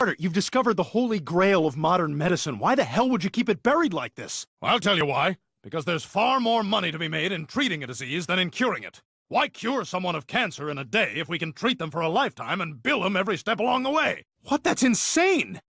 Carter, you've discovered the holy grail of modern medicine. Why the hell would you keep it buried like this? I'll tell you why. Because there's far more money to be made in treating a disease than in curing it. Why cure someone of cancer in a day if we can treat them for a lifetime and bill them every step along the way? What? That's insane!